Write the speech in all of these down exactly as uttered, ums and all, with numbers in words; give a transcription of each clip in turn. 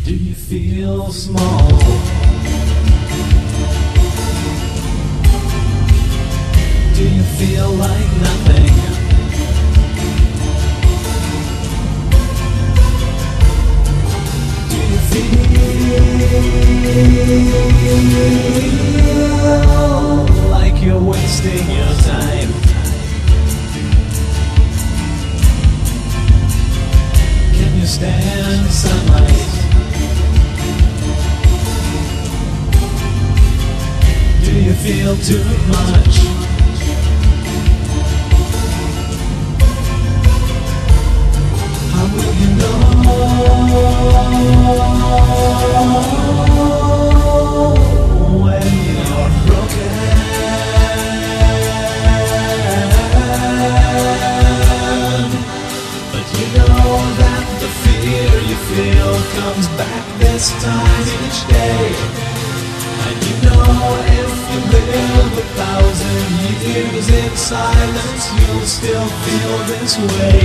Do you feel small? Do you feel like nothing? Do you feel like you're wasting your time? Can you stand sunlight? Do you feel too much? How will you know when you're broken? But you know that the fear you feel comes back this time each day. And you know if you live a thousand years in silence, you'll still feel this way.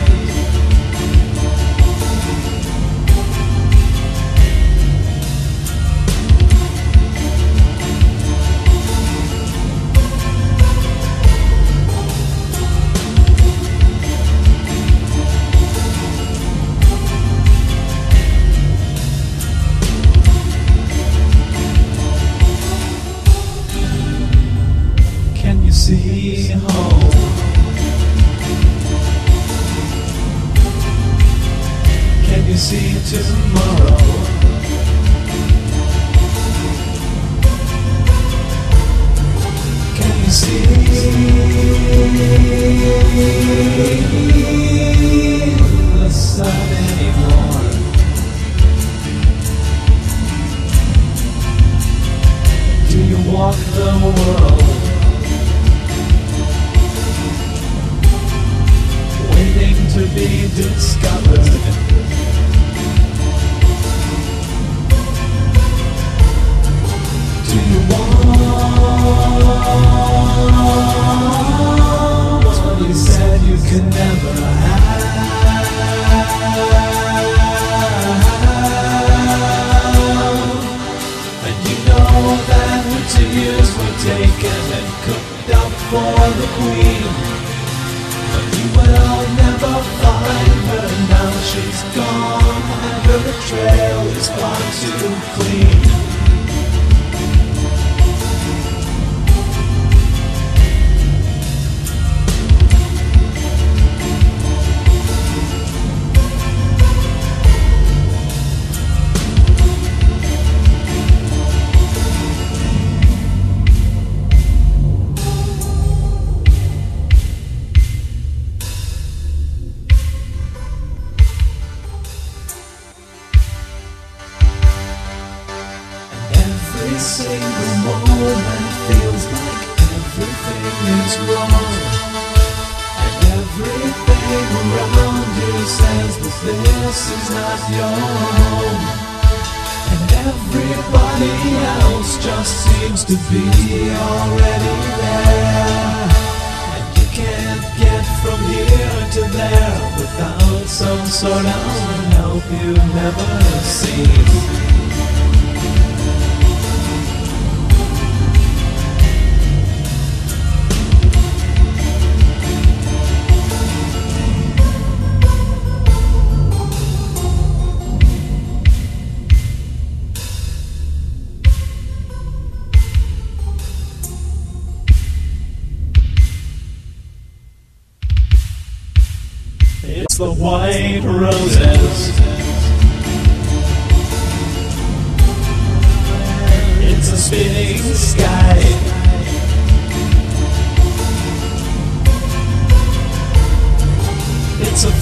See home. Can you see tomorrow? Can you see the sun anymore? Do you walk the world to be discovered? Do you want what you said you could never have? And you know that the tears were taken and cooked up for the queen. But you will never find her, now she's gone, and her trail is far too clean. Every single moment feels like everything is wrong, and everything around you says that this is not your home, and everybody else just seems to be already there, and you can't get from here to there without some sort of help you've never seen. It's the white roses. It's a spinning sky. It's a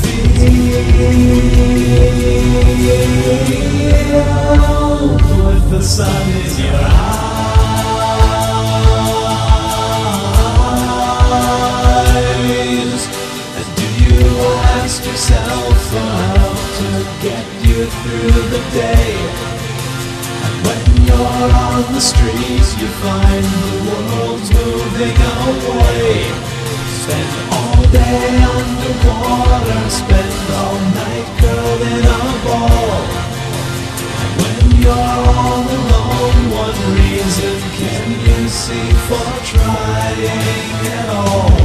field with the sun in your eyes. Ask yourself for how to get you through the day. And when you're on the streets, you find the world's moving away. Spend all day underwater, spend all night curled in a ball. you're all alone, what reason can you see for trying at all?